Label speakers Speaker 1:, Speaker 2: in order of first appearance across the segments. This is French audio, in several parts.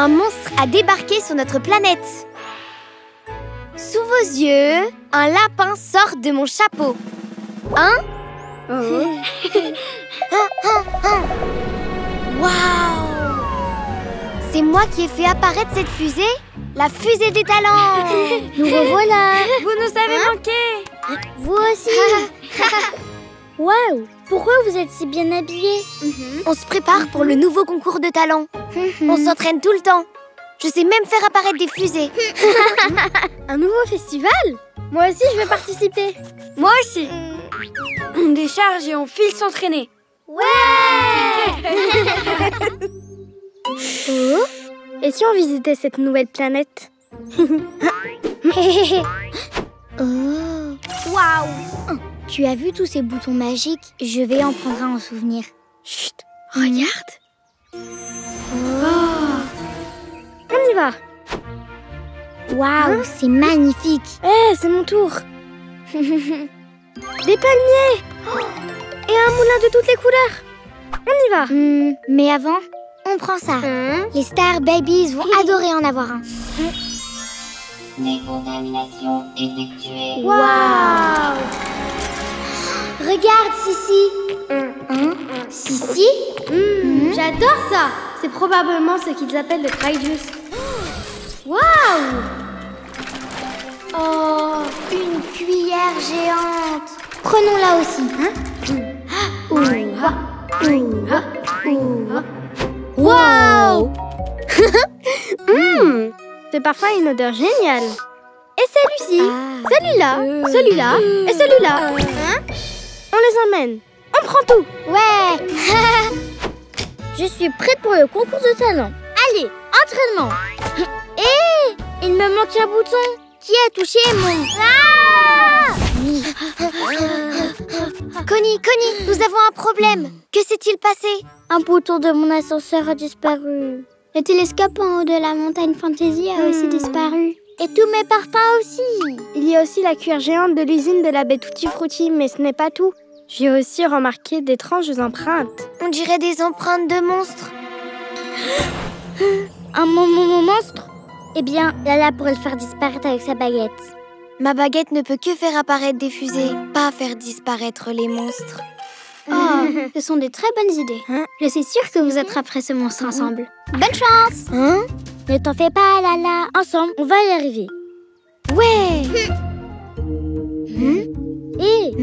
Speaker 1: Un monstre a débarqué sur notre planète. Sous vos yeux, un lapin sort de mon chapeau. Hein? Waouh! C'est moi qui ai fait apparaître cette fusée? La fusée des talents!
Speaker 2: Nous revoilà!
Speaker 3: Vous nous avez manqué!
Speaker 2: Vous aussi! Waouh! Pourquoi vous êtes si bien habillés?
Speaker 1: On se prépare pour le nouveau concours de talents. On s'entraîne tout le temps. Je sais même faire apparaître des fusées.
Speaker 2: Un nouveau festival? Moi aussi, je vais participer.
Speaker 3: Moi aussi! On décharge et on file s'entraîner.
Speaker 2: Ouais! Oh? Et si on visitait cette nouvelle planète?
Speaker 1: Oh. Waouh! Tu as vu tous ces boutons magiques? Je vais en prendre un en souvenir.
Speaker 2: Chut! Regarde! On y va!
Speaker 1: Waouh, c'est magnifique!
Speaker 2: Eh, c'est mon tour! Des palmiers! Et un moulin de toutes les couleurs! On y va!
Speaker 1: Mais avant, on prend ça. Les Star Babies vont adorer en avoir un.
Speaker 4: Décontamination effectuée.
Speaker 1: Waouh! Regarde, Sissi! Sissi?
Speaker 2: J'adore ça! C'est probablement ce qu'ils appellent le Cryjuice. Waouh!
Speaker 1: Oh, une cuillère géante! Prenons-la aussi. Waouh!
Speaker 2: C'est parfois une odeur géniale. Et celui-ci,
Speaker 1: Ah.
Speaker 2: celui-là, celui-là et celui-là. On les emmène. On prend tout.
Speaker 1: Ouais!
Speaker 2: Je suis prête pour le concours de talent. Allez, entraînement. Et il me manque un bouton. Qui a touché mon...
Speaker 1: Connie, nous avons un problème. Que s'est-il passé?
Speaker 2: Un bouton de mon ascenseur a disparu.
Speaker 1: Le télescope en haut de la montagne Fantasy a aussi disparu.
Speaker 2: Et tous mes parpaings aussi. Il y a aussi la cuillère géante de l'usine de la baie Tutti Frutti, mais ce n'est pas tout. J'ai aussi remarqué d'étranges empreintes.
Speaker 1: On dirait des empreintes de monstres.
Speaker 2: Un monstre? Eh bien, Lala pourrait le faire disparaître avec sa baguette.
Speaker 1: Ma baguette ne peut que faire apparaître des fusées, pas faire disparaître les monstres.
Speaker 2: Oh, ce sont des très bonnes idées. Je suis sûre que vous attraperez ce monstre ensemble.
Speaker 1: Bonne chance!
Speaker 2: Ne t'en fais pas, Lala. Ensemble, on va y arriver.
Speaker 1: Ouais!
Speaker 2: Et...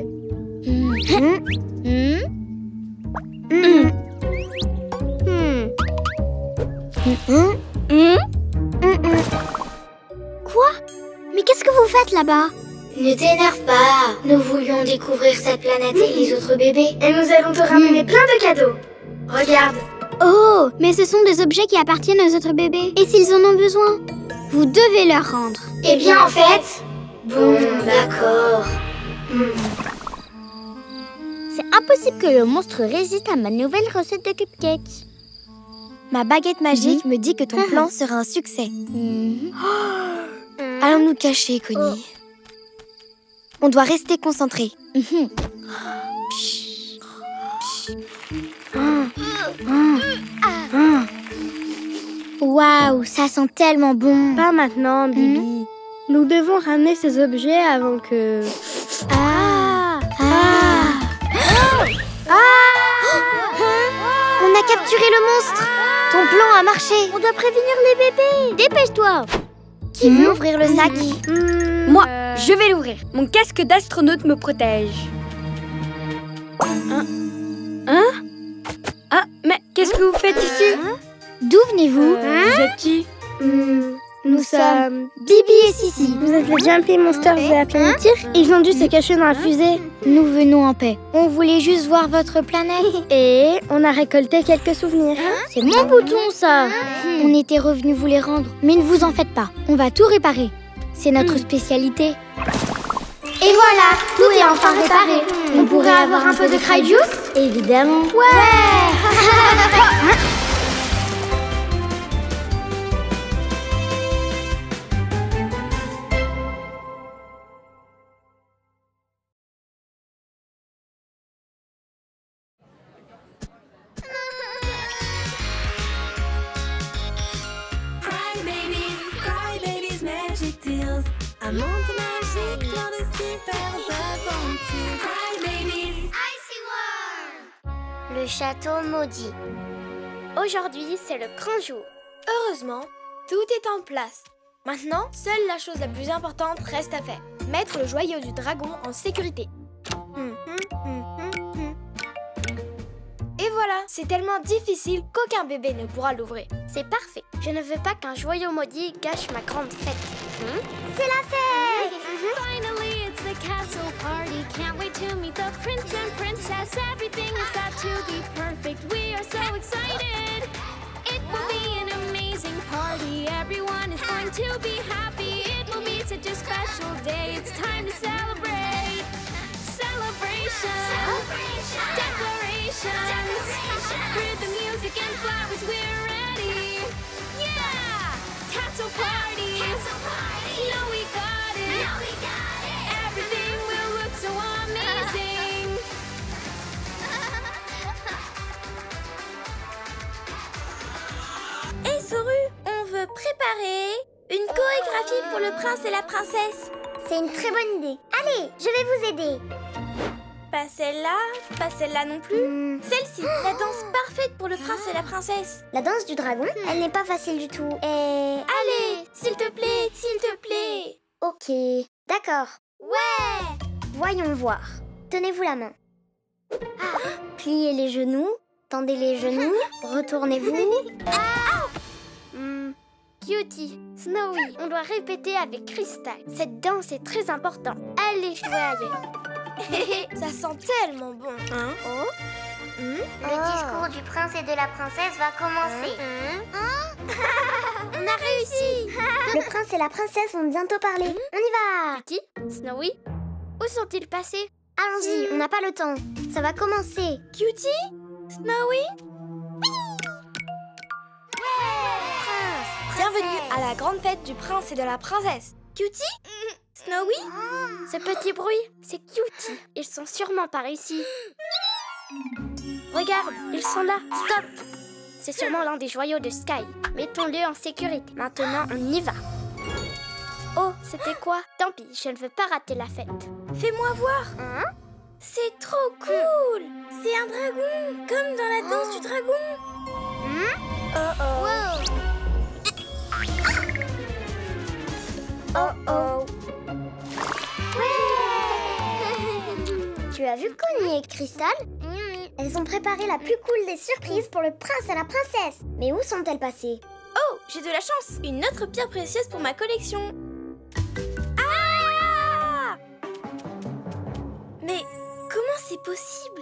Speaker 1: Quoi? Mais qu'est-ce que vous faites là-bas? Ne t'énerve pas. Nous voulions découvrir cette planète et les autres bébés.
Speaker 2: Et nous allons te ramener plein de cadeaux. Regarde.
Speaker 1: Oh, mais ce sont des objets qui appartiennent aux autres bébés. Et s'ils en ont besoin, vous devez leur rendre.
Speaker 4: Eh bien, en fait... Bon, d'accord.
Speaker 2: C'est impossible que le monstre résiste à ma nouvelle recette de cupcakes.
Speaker 1: Ma baguette magique me dit que ton plan sera un succès. Allons nous cacher, Connie. On doit rester concentrés. Waouh, ça sent tellement bon.
Speaker 2: Pas maintenant, Bibi. Nous devons ramener ces objets avant que...
Speaker 1: On a capturé le monstre. Ton plan a marché.
Speaker 2: On doit prévenir les bébés. Dépêche-toi.
Speaker 1: Qui veut ouvrir le sac?
Speaker 3: Moi, je vais l'ouvrir. Mon casque d'astronaute me protège. Ah, mais qu'est-ce que vous faites ici?
Speaker 1: D'où venez-vous?
Speaker 3: Vous êtes qui?
Speaker 2: Nous sommes...
Speaker 1: Bibi et Sissi.
Speaker 2: Vous êtes les Jumpy Monsters de la planète Tyr. Ils ont dû se cacher dans la fusée.
Speaker 1: Nous venons en paix. On voulait juste voir votre planète.
Speaker 2: Et on a récolté quelques souvenirs. C'est mon bouton, ça.
Speaker 1: On était revenus vous les rendre. Mais ne vous en faites pas. On va tout réparer. C'est notre spécialité. Et voilà, tout est enfin réparé. On pourrait avoir un peu de Cryjuice?
Speaker 2: Évidemment.
Speaker 1: Ouais.
Speaker 5: Un monde magique, plein de super aventures.
Speaker 4: Hi babies! Icy World! Le château maudit. Aujourd'hui, c'est le grand jour.
Speaker 2: Heureusement, tout est en place. Maintenant, seule la chose la plus importante reste à faire. Mettre le joyau du dragon en sécurité. Et voilà, c'est tellement difficile qu'aucun bébé ne pourra l'ouvrir.
Speaker 4: C'est parfait. Je ne veux pas qu'un joyau maudit gâche ma grande fête.
Speaker 1: C'est la fête!
Speaker 5: Finally, it's the castle party. Can't wait to meet the prince and princess. Everything has got to be perfect. We are so excited. It will be an amazing party. Everyone is going to be happy. It will be such a special day. It's time to celebrate. Celebrations. Declarations. Rhythm, music, and flowers. We're ready. Yeah! Castle party. No, we got it. Everything will look so amazing.
Speaker 2: Et Soru, on veut préparer une chorégraphie pour le prince et la princesse.
Speaker 1: C'est une très bonne idée. Allez, je vais vous aider.
Speaker 2: Pas celle-là non plus. Celle-ci, la danse parfaite pour le prince et la princesse.
Speaker 1: La danse du dragon, elle n'est pas facile du tout. Et...
Speaker 2: Allez, s'il te plaît, s'il te plaît.
Speaker 1: Ok, d'accord.
Speaker 2: Ouais!
Speaker 1: Voyons voir. Tenez-vous la main. Pliez les genoux, tendez les genoux, retournez-vous.
Speaker 4: Cutie, Snowy, on doit répéter avec Crystal. Cette danse est très importante. Allez jouer ailleurs.
Speaker 2: Ça sent tellement bon.
Speaker 1: Le discours du prince et de la princesse va commencer.
Speaker 2: On a réussi.
Speaker 1: Le prince et la princesse vont bientôt parler. On y va.
Speaker 4: Cutie, Snowy, où sont-ils passés?
Speaker 1: Allons-y, on n'a pas le temps. Ça va commencer.
Speaker 2: Cutie? Snowy? Bienvenue à la grande fête du prince et de la princesse. Cutie? Snowy?
Speaker 4: Ce petit bruit, c'est Cutie. Ils sont sûrement par ici. Regarde, ils sont là. Stop! C'est sûrement l'un des joyaux de Sky. Mettons-le en sécurité. Maintenant, on y va. Oh, c'était quoi? Tant pis, je ne veux pas rater la fête.
Speaker 2: Fais-moi voir. C'est trop cool. C'est un dragon, comme dans la danse du dragon.
Speaker 1: Tu as vu Connie et Crystal? Elles ont préparé la plus cool des surprises pour le prince et la princesse. Mais où sont-elles passées?
Speaker 2: Oh, j'ai de la chance. Une autre pierre précieuse pour ma collection. Ah! Mais comment c'est possible?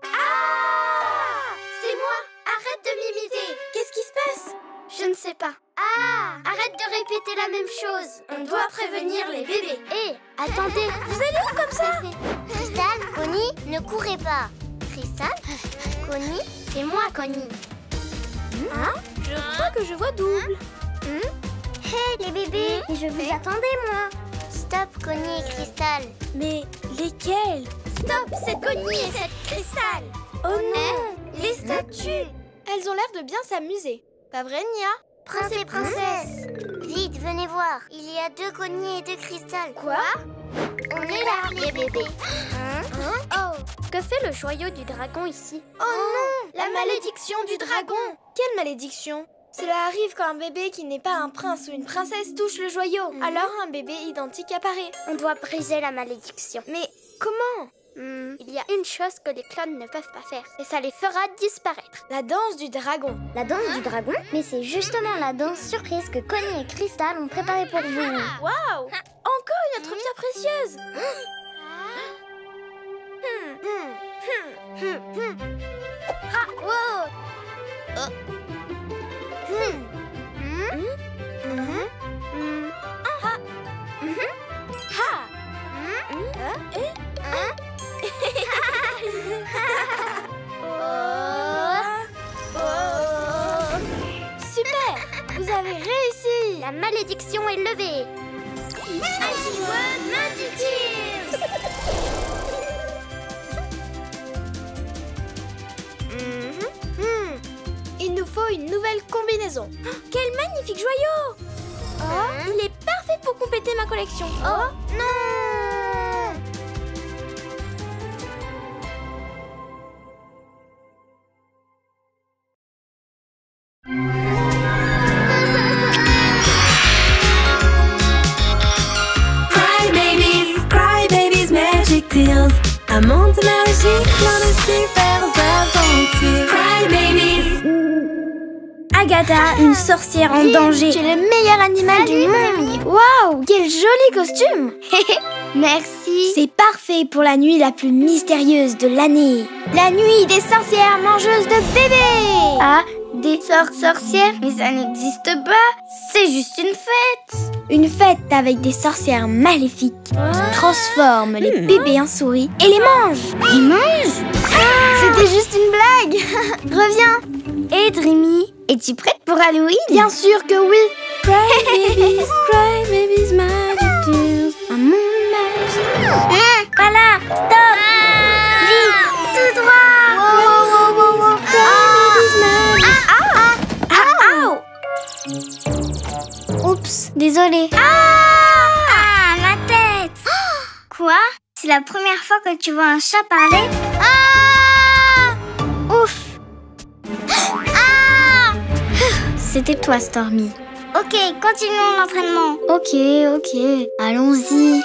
Speaker 4: C'est moi! Arrête de m'imiter!
Speaker 2: Qu'est-ce qui se passe?
Speaker 4: Je ne sais pas. Arrête de répéter la même chose. On doit prévenir les bébés. Hé, attendez.
Speaker 2: Vous allez où comme ça?
Speaker 1: Crystal, Connie, ne courez pas. Crystal, Connie,
Speaker 4: C'est moi, Connie.
Speaker 2: Je crois que je vois double.
Speaker 1: Hey les bébés, je vous attendais moi.
Speaker 4: Stop, Connie et Crystal.
Speaker 2: Mais lesquels?
Speaker 4: Stop, c'est Connie et cette Crystal.
Speaker 2: Oh non!
Speaker 4: Les statues.
Speaker 2: Elles ont l'air de bien s'amuser. Pas vrai, Nia?
Speaker 1: Prince et princesse, vite, venez voir. Il y a 2 Connie et 2 Crystal.
Speaker 2: Quoi?
Speaker 1: On est là, les bébés.
Speaker 4: Oh, que fait le joyau du dragon ici?
Speaker 2: Oh non! La malédiction du dragon! Quelle malédiction? Cela arrive quand un bébé qui n'est pas un prince ou une princesse touche le joyau. Alors un bébé identique apparaît.
Speaker 4: On doit briser la malédiction.
Speaker 2: Mais comment?
Speaker 4: Il y a une chose que les clones ne peuvent pas faire, et ça les fera disparaître.
Speaker 2: La danse du dragon.
Speaker 1: La danse du dragon? Mais c'est justement la danse surprise que Connie et Crystal ont préparée pour vous.
Speaker 2: Waouh! Encore une autre pierre précieuse. Super! Vous avez réussi!
Speaker 4: La malédiction est levée.
Speaker 2: Icy World Magic Tears! Il nous faut une nouvelle combinaison. Quel magnifique joyau! Oh, il est parfait pour compléter ma collection.
Speaker 4: Oh non!
Speaker 5: Cry Babies Magic Tales. Un monde magique, plein de super aventures. Cry Babies.
Speaker 2: Agatha, une sorcière en danger.
Speaker 1: Tu es le meilleur animal du monde. Waouh, quel joli costume.
Speaker 2: Merci.
Speaker 1: C'est parfait pour la nuit la plus mystérieuse de l'année. La nuit des sorcières mangeuses de bébés.
Speaker 2: Ah, des sorcières? Mais ça n'existe pas. C'est juste une fête.
Speaker 1: Une fête avec des sorcières maléfiques qui transforment les bébés en souris et les mangent.
Speaker 2: Ils mangent?
Speaker 1: C'était juste une blague. Reviens.
Speaker 2: Et Dreamy, es-tu prête pour Halloween?
Speaker 1: Bien sûr que oui.
Speaker 5: Cry Babies Magic Tales.
Speaker 2: Un monde magique. Voilà, stop. Vite, tout droit. Oups, désolée. Ah, ma tête. Quoi? C'est la première fois que tu vois un chat parler? Ouf. C'était toi, Stormy. Ok, continuons l'entraînement. Ok, allons-y.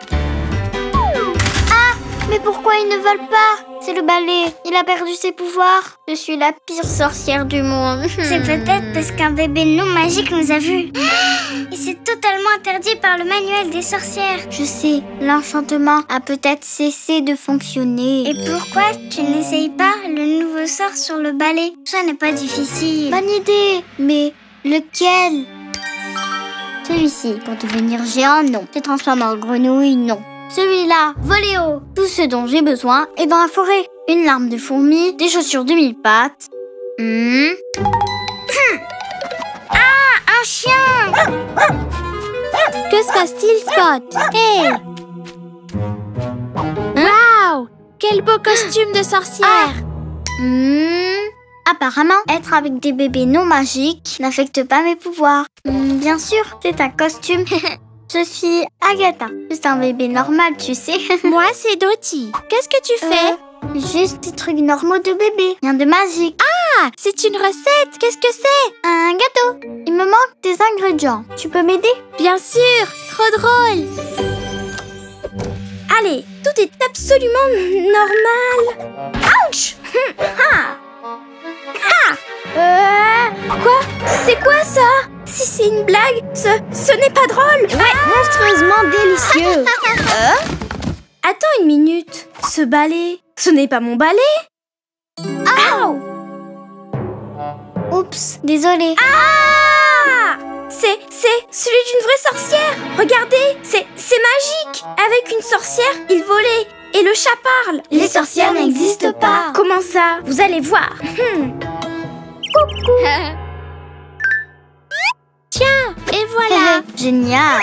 Speaker 2: Mais pourquoi ils ne veulent pas? C'est le balai, il a perdu ses pouvoirs. Je suis la pire sorcière du monde. C'est peut-être parce qu'un bébé non magique nous a vus. Et c'est totalement interdit par le manuel des sorcières. Je sais, l'enchantement a peut-être cessé de fonctionner. Et pourquoi tu n'essayes pas le nouveau sort sur le balai? Ça n'est pas difficile. Bonne idée, mais lequel? Celui-ci, pour devenir géant, non. Se transformer en grenouille, non. Celui-là, voler haut. Tout ce dont j'ai besoin est dans la forêt. Une larme de fourmi, des chaussures de 1000 pattes. Ah, un chien.
Speaker 1: Que se passe-t-il, Spot? Hey! Waouh! Quel beau costume de sorcière!
Speaker 2: Apparemment, être avec des bébés non magiques n'affecte pas mes pouvoirs. Bien sûr, c'est un costume. Je suis Agatha. C'est un bébé normal, tu sais.
Speaker 1: Moi, c'est Dottie. Qu'est-ce que tu fais?
Speaker 2: Juste des trucs normaux de bébé. Rien de magique.
Speaker 1: Ah, c'est une recette. Qu'est-ce que c'est?
Speaker 2: Un gâteau. Il me manque des ingrédients. Tu peux m'aider?
Speaker 1: Bien sûr. Trop drôle.
Speaker 2: Allez, tout est absolument normal. Ouch! Quoi? C'est quoi ça? Si c'est une blague, ce n'est pas drôle.
Speaker 1: Monstrueusement délicieux.
Speaker 2: Attends une minute. Ce balai, ce n'est pas mon balai. Ouh! Oups, désolée. Ah! C'est celui d'une vraie sorcière. Regardez, c'est magique. Avec une sorcière, il volait. Et le chat parle.
Speaker 1: Les sorcières n'existent pas.
Speaker 2: Comment ça? Vous allez voir. Coucou.
Speaker 1: Tiens, et voilà.
Speaker 2: Génial.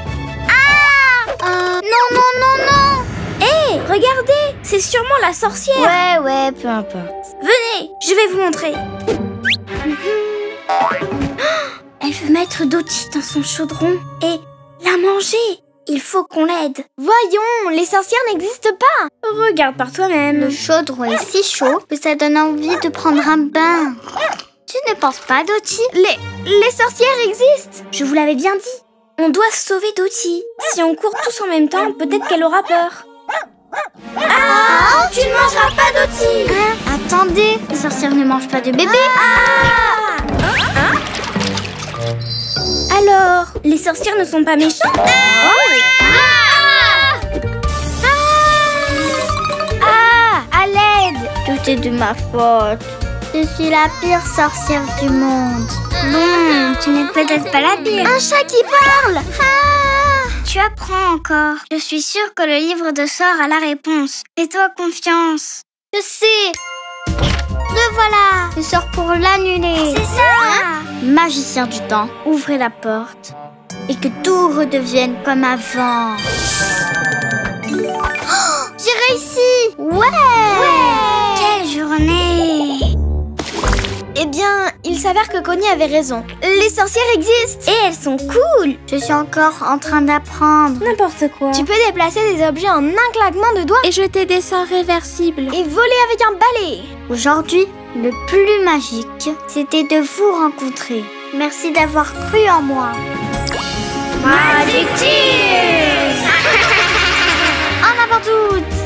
Speaker 2: Non. Hé, regardez, c'est sûrement la sorcière.
Speaker 1: Ouais, peu importe.
Speaker 2: Venez, je vais vous montrer. Elle veut mettre Dottie dans son chaudron et la manger. Il faut qu'on l'aide.
Speaker 1: Voyons, les sorcières n'existent pas.
Speaker 2: Regarde par toi-même. Le chaudron est si chaud que ça donne envie de prendre un bain. Tu ne penses pas, Dottie?
Speaker 1: Les sorcières existent.
Speaker 2: Je vous l'avais bien dit. On doit sauver Dottie. Si on court tous en même temps, peut-être qu'elle aura peur. Tu ne mangeras pas, Dottie. Attendez, les sorcières ne mangent pas de bébé. Alors, les sorcières ne sont pas méchantes? À l'aide! Tout est de ma faute. Je suis la pire sorcière du monde. Bon, tu n'es peut-être pas la pire.
Speaker 1: Un chat qui parle.
Speaker 2: Tu apprends encore. Je suis sûre que le livre de sorts a la réponse. Fais-toi confiance. Je sais. Le voilà. Le sort pour l'annuler. C'est ça. Magicien du temps, ouvrez la porte et que tout redevienne comme avant. J'ai réussi. Ouais. Quelle journée.
Speaker 1: Eh bien, il s'avère que Connie avait raison. Les sorcières existent.
Speaker 2: Et elles sont cool. Je suis encore en train d'apprendre.
Speaker 3: N'importe quoi.
Speaker 1: Tu peux déplacer des objets en un claquement de doigts
Speaker 3: Et jeter des sorts réversibles.
Speaker 1: et voler avec un balai.
Speaker 2: Aujourd'hui, le plus magique, c'était de vous rencontrer. Merci d'avoir cru en moi.
Speaker 1: Magic Tears.
Speaker 2: En avant toutes.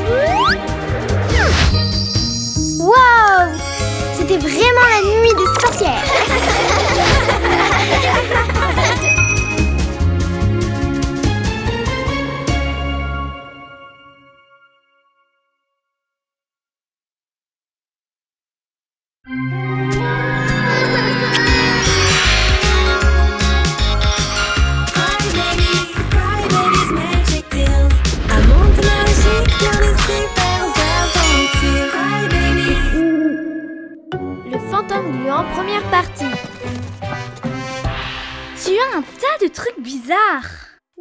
Speaker 1: Waouh! C'était vraiment la nuit des sorcières.
Speaker 5: Crybabies, Magic Deals. Un monde magique, plein de super aventures. Crybabies.
Speaker 1: Le fantôme gluant, première partie.
Speaker 3: Tu as un tas de trucs bizarres.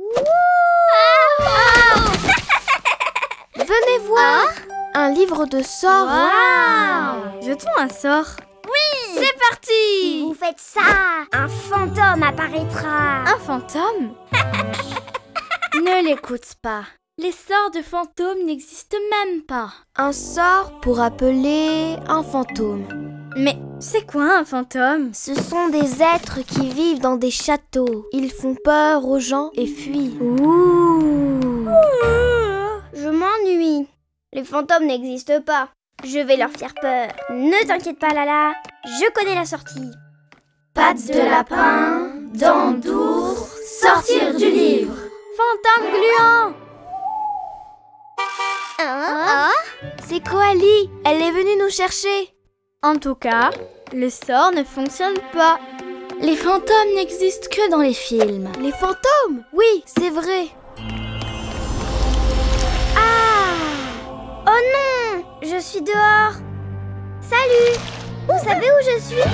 Speaker 1: Venez voir. Un livre de sorts.
Speaker 3: Waouh! Jetons un sort.
Speaker 1: C'est parti.
Speaker 2: Si vous faites ça, un fantôme apparaîtra.
Speaker 3: Un fantôme? Ne l'écoute pas. Les sorts de fantômes n'existent même pas.
Speaker 1: Un sort pour appeler un fantôme.
Speaker 3: Mais c'est quoi un fantôme?
Speaker 1: Ce sont des êtres qui vivent dans des châteaux. Ils font peur aux gens et fuient. Ouh.
Speaker 4: Je m'ennuie. Les fantômes n'existent pas. Je vais leur faire peur. Ne t'inquiète pas, Lala. Je connais la sortie.
Speaker 1: Pattes de lapin, dents d'ours, sortir du livre.
Speaker 3: Fantôme gluant!
Speaker 1: C'est Coralie. Elle est venue nous chercher.
Speaker 3: En tout cas, le sort ne fonctionne pas. Les fantômes n'existent que dans les films.
Speaker 1: Les fantômes? Oui, c'est vrai.
Speaker 4: Oh non! Je suis dehors. Salut! Vous savez où je suis?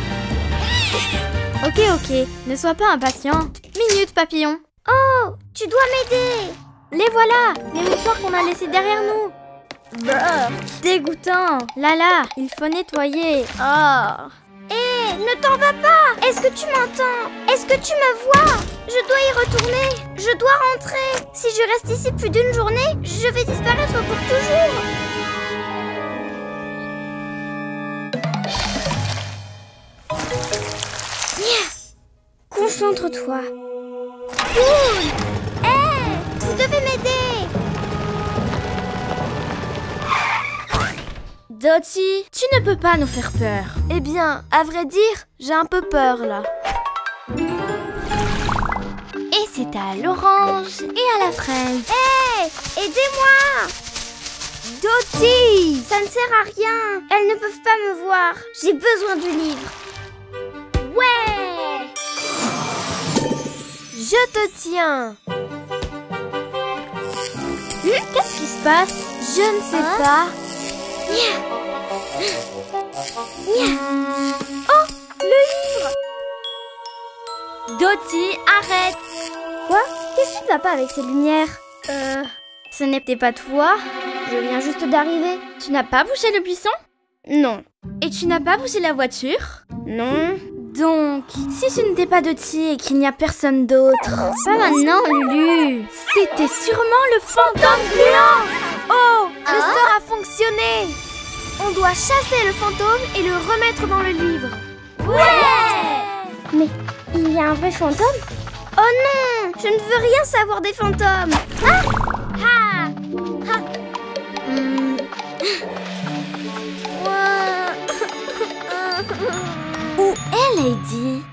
Speaker 3: Ok, ne sois pas impatient. Minute, papillon.
Speaker 4: Oh! Tu dois m'aider!
Speaker 3: Les voilà, les mouchoirs qu'on a laissés derrière nous. Brrr, dégoûtant. Lala, il faut nettoyer. Oh.
Speaker 4: Hé, ne t'en vas pas! Est-ce que tu m'entends? Est-ce que tu me vois? Je dois y retourner. Je dois rentrer. Si je reste ici plus d'une journée, je vais disparaître pour toujours. Concentre-toi. Cool! Hé! Vous devez m'aider!
Speaker 3: Dottie, tu ne peux pas nous faire peur.
Speaker 1: Eh bien, à vrai dire, j'ai un peu peur là.
Speaker 3: Et c'est à l'orange et à la fraise.
Speaker 4: Hé! Aidez-moi!
Speaker 1: Dottie!
Speaker 4: Ça ne sert à rien. Elles ne peuvent pas me voir. J'ai besoin du livre. Ouais!
Speaker 1: Je te tiens.
Speaker 3: Qu'est-ce qui se passe?
Speaker 1: Je ne sais pas.
Speaker 3: Oh, le livre! Dottie, arrête!
Speaker 4: Quoi? Qu'est-ce qui ne va pas avec ces lumières?
Speaker 3: Ce n'était pas toi?
Speaker 4: Je viens juste d'arriver.
Speaker 3: Tu n'as pas bougé le buisson?
Speaker 4: Non.
Speaker 3: Et tu n'as pas bougé la voiture?
Speaker 4: Non.
Speaker 3: Donc, si ce n'était pas Dottie et qu'il n'y a personne d'autre... Pas maintenant, Lulu! C'était sûrement le fantôme gluant!
Speaker 1: Oh, le sort a fonctionné. On doit chasser le fantôme et le remettre dans le livre.
Speaker 4: Mais il y a un vrai fantôme? Oh non! Je ne veux rien savoir des fantômes. Ah! Ah! Ah!
Speaker 3: Où est Lady?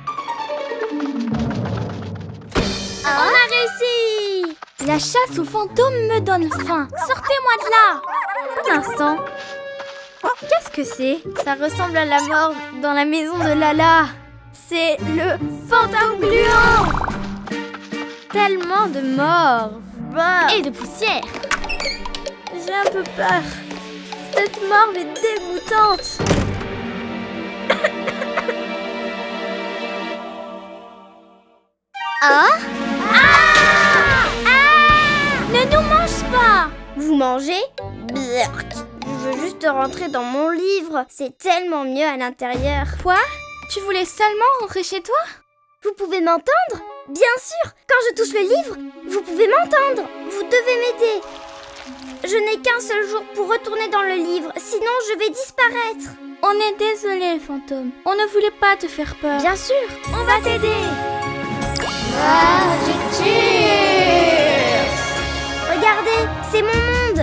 Speaker 4: On a réussi!
Speaker 3: La chasse aux fantômes me donne faim. Sortez-moi de là! Un instant. Qu'est-ce que c'est? Ça ressemble à la mort dans la maison de Lala. C'est le fantôme gluant! Tellement de morts. Bah.
Speaker 4: Et de poussière.
Speaker 3: J'ai un peu peur. Cette mort est dégoûtante. Ne nous mange pas!
Speaker 4: Vous mangez? Blurk. Je veux juste rentrer dans mon livre. C'est tellement mieux à l'intérieur.
Speaker 3: Quoi? Tu voulais seulement rentrer chez toi?
Speaker 2: Vous pouvez m'entendre? Bien sûr, quand je touche le livre, vous pouvez m'entendre. Vous devez m'aider. Je n'ai qu'un seul jour pour retourner dans le livre, sinon je vais disparaître.
Speaker 3: On est désolé, fantôme. On ne voulait pas te faire peur.
Speaker 2: Bien sûr, on va t'aider. Regardez, c'est mon monde.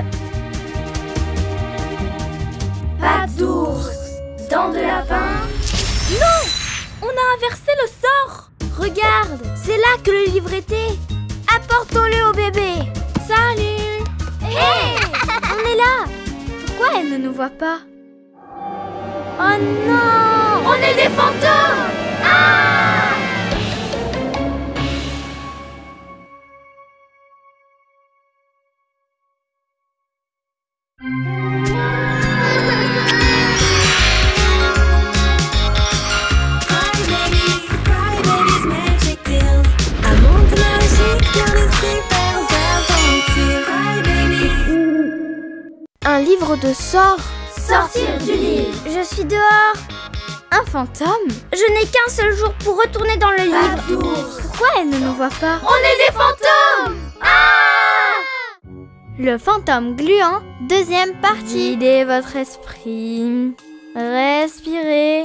Speaker 3: Pattes d'ours, dents de lapin. Non! On a inversé le sort.
Speaker 2: Regarde, c'est là que le livre était. Apportons-le au bébé.
Speaker 3: Salut!
Speaker 2: Hé! On est là.
Speaker 3: Pourquoi elle ne nous voit pas? Oh non!
Speaker 2: On est des fantômes. Ah!
Speaker 3: Un livre de sorts.
Speaker 2: Sortir du livre. Je suis dehors.
Speaker 3: Un fantôme?
Speaker 2: Je n'ai qu'un seul jour pour retourner dans le livre.
Speaker 3: Pourquoi elle ne nous voit pas?
Speaker 2: On est des fantômes. Ah!
Speaker 3: Le fantôme gluant, deuxième partie. Guidez votre esprit. Respirez.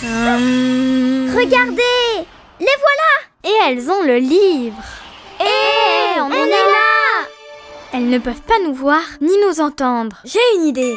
Speaker 2: Regardez, les voilà.
Speaker 3: Et elles ont le livre.
Speaker 2: Et on est là.
Speaker 3: Elles ne peuvent pas nous voir ni nous entendre. J'ai une idée.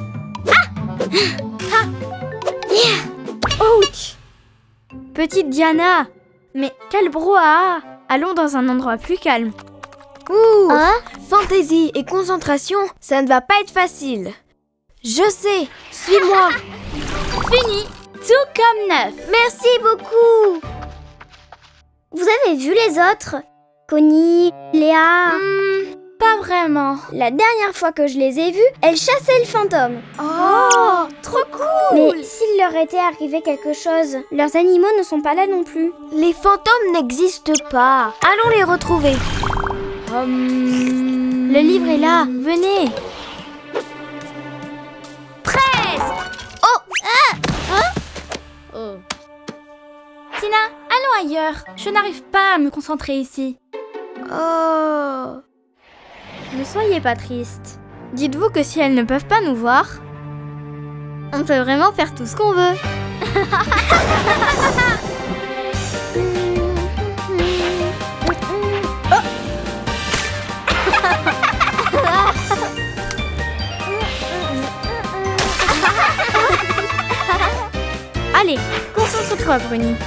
Speaker 3: Ouch! Petite Diana. Mais quel brouhaha! Allons dans un endroit plus calme.
Speaker 2: Ouh!
Speaker 3: Fantaisie et concentration, ça ne va pas être facile. Je sais, suis-moi. Fini, tout comme neuf.
Speaker 2: Merci beaucoup. Vous avez vu les autres? Connie, Léa?
Speaker 3: Pas vraiment.
Speaker 2: La dernière fois que je les ai vus, elles chassaient le fantôme.
Speaker 3: Oh, trop cool!
Speaker 2: Mais s'il leur était arrivé quelque chose, leurs animaux ne sont pas là non plus.
Speaker 3: Les fantômes n'existent pas. Allons les retrouver. Le livre est là. Venez. Tina, allons ailleurs. Je n'arrive pas à me concentrer ici. Oh. Ne soyez pas triste. Dites-vous que si elles ne peuvent pas nous voir, on peut vraiment faire tout ce qu'on veut. Allez, concentre-toi, Bruni.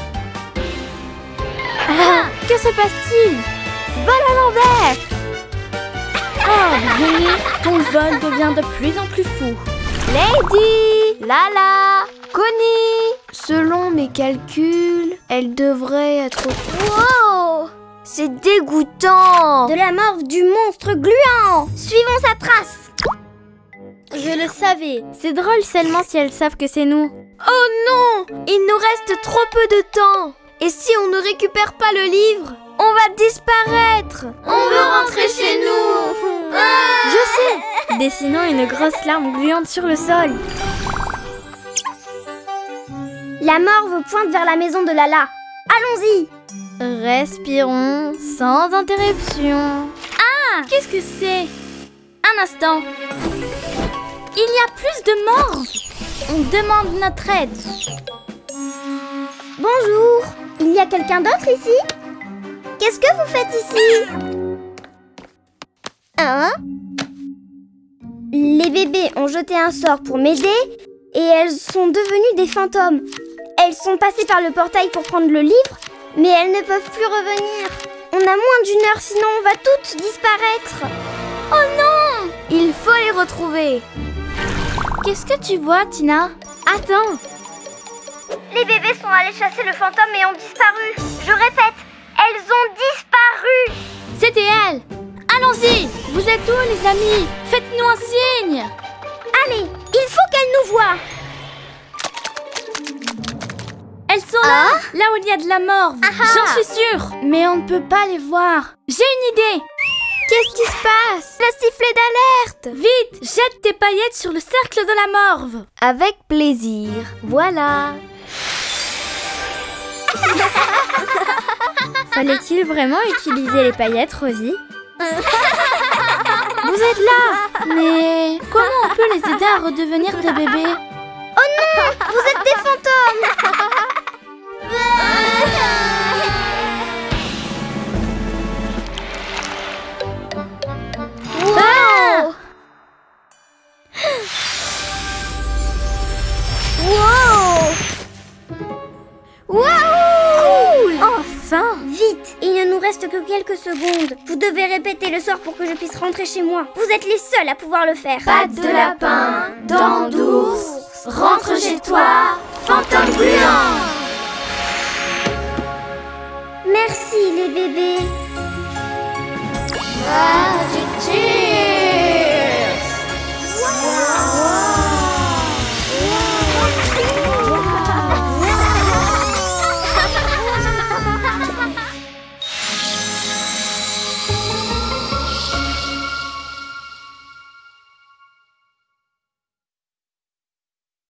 Speaker 3: Que se passe-t-il? Vol à l'envers! Oh, Bruni, ton vol devient de plus en plus fou. Lady, Lala, Connie. Selon mes calculs, elle devrait être...
Speaker 2: Wow!
Speaker 3: C'est dégoûtant!
Speaker 2: De la morve du monstre gluant! Suivons sa trace!
Speaker 3: Je le savais. C'est drôle seulement si elles savent que c'est nous. Oh non! Il nous reste trop peu de temps. Et si on ne récupère pas le livre, on va disparaître.
Speaker 2: On veut rentrer chez nous!
Speaker 3: Je sais! Dessinons une grosse larme gluante sur le sol.
Speaker 2: La morve pointe vers la maison de Lala. Allons-y!
Speaker 3: Respirons sans interruption. Ah! Qu'est-ce que c'est? Un instant. Il y a plus de morts. On demande notre aide.
Speaker 2: Bonjour! Il y a quelqu'un d'autre ici? Qu'est-ce que vous faites ici? Hein? Les bébés ont jeté un sort pour m'aider et elles sont devenues des fantômes. Elles sont passées par le portail pour prendre le livre, mais elles ne peuvent plus revenir. On a moins d'une heure, sinon on va toutes disparaître.
Speaker 3: Oh non! Il faut les retrouver. Qu'est-ce que tu vois, Tina? Attends.
Speaker 2: Les bébés sont allés chasser le fantôme et ont disparu. Je répète, elles ont disparu.
Speaker 3: C'était elles. Allons-y. Vous êtes où, les amis? Faites-nous un signe.
Speaker 2: Allez, il faut qu'elles nous voient.
Speaker 3: Elles sont là, là où il y a de la morve. J'en suis sûre. Mais on ne peut pas les voir. J'ai une idée. Qu'est-ce qui se passe? Le sifflet d'alerte. Vite, jette tes paillettes sur le cercle de la morve. Avec plaisir. Voilà. Fallait-il vraiment utiliser les paillettes, Rosie? Vous êtes là! Mais comment on peut les aider à redevenir des bébés?
Speaker 2: Oh non! Vous êtes des fantômes!
Speaker 3: Wow!
Speaker 2: Wow!
Speaker 3: Cool! Enfin!
Speaker 2: Vite! Il ne nous reste que quelques secondes. Vous devez répéter le sort pour que je puisse rentrer chez moi. Vous êtes les seuls à pouvoir le faire.
Speaker 3: Pattes de lapin, dents d'ours, rentre chez toi, fantôme gluant!
Speaker 2: Merci les bébés.
Speaker 3: Ah,